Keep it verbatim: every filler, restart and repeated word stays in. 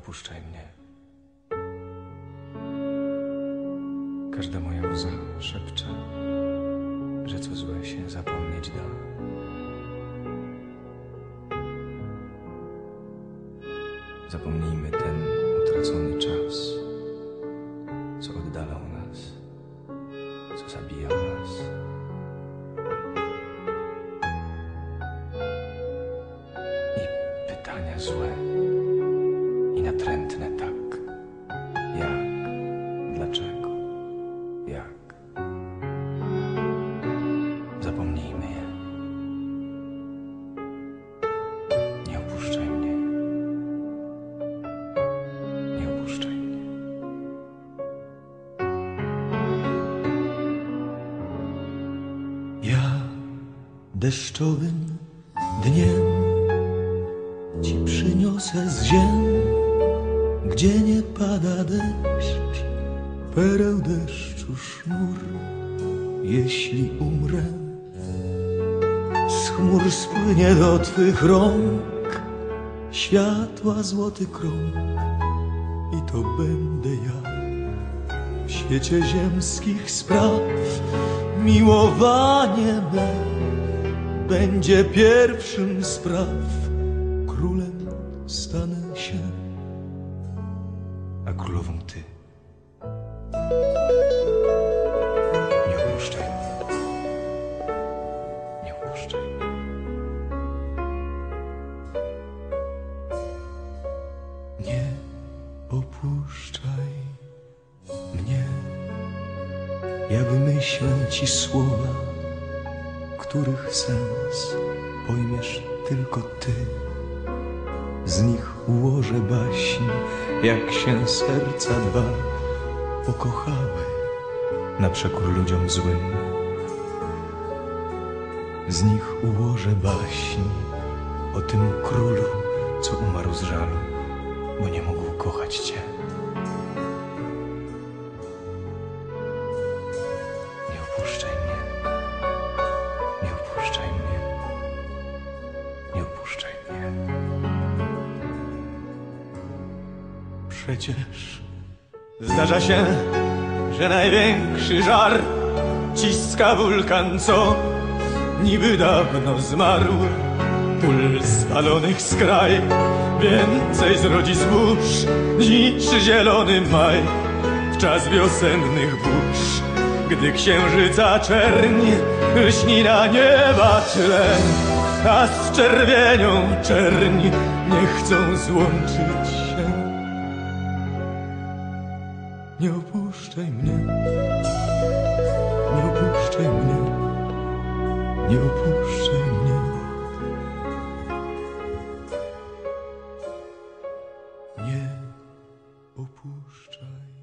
opuszczaj mnie. Każda moja łza szepcze, że co złe się zapomnieć da. Zapomnijmy ten utracony czas, co oddalał nas, co zabijał nas. I pytania złe i natrętne tak. Jak? Dlaczego? Jak? Zapomnijmy je. Nie opuszczaj mnie. Nie opuszczaj mnie. Ja deszczowym dniem ci przyniosę z ziem, gdzie nie pada deszcz, pereł deszczu sznur. Jeśli umrę, z chmur spłynie do twych rąk światła złoty krąg i to będę ja. W świecie ziemskich spraw miłowanie me będzie pierwszym z praw. Królem stanę się, A królową ty. Nie opuszczaj mnie. Nie opuszczaj mnie. nie opuszczaj mnie. Ja wymyślę ci słowa, których sens pojmiesz tylko ty. Z nich ułożę baśń, jak się serca dwa pokochały na przekór ludziom złym. Z nich ułożę baśń o tym królu, Co umarł z żalu, bo nie mógł kochać cię. Nie opuszczaj mnie. Nie opuszczaj mnie. Nie opuszczaj mnie. Przecież zdarza się, że największy żar ciska wulkan, co niby dawno zmarł. Pól spalonych skraj więcej zrodzi zbóż niż zielony maj w czas wiosennych burz, gdy księżyca czerń lśni na nieba tle, a z czerwienią czerń nie chcą złączyć się. Nie opuszczaj mnie, nie opuszczaj mnie, nie opuszczaj mnie. Nie opuszczaj.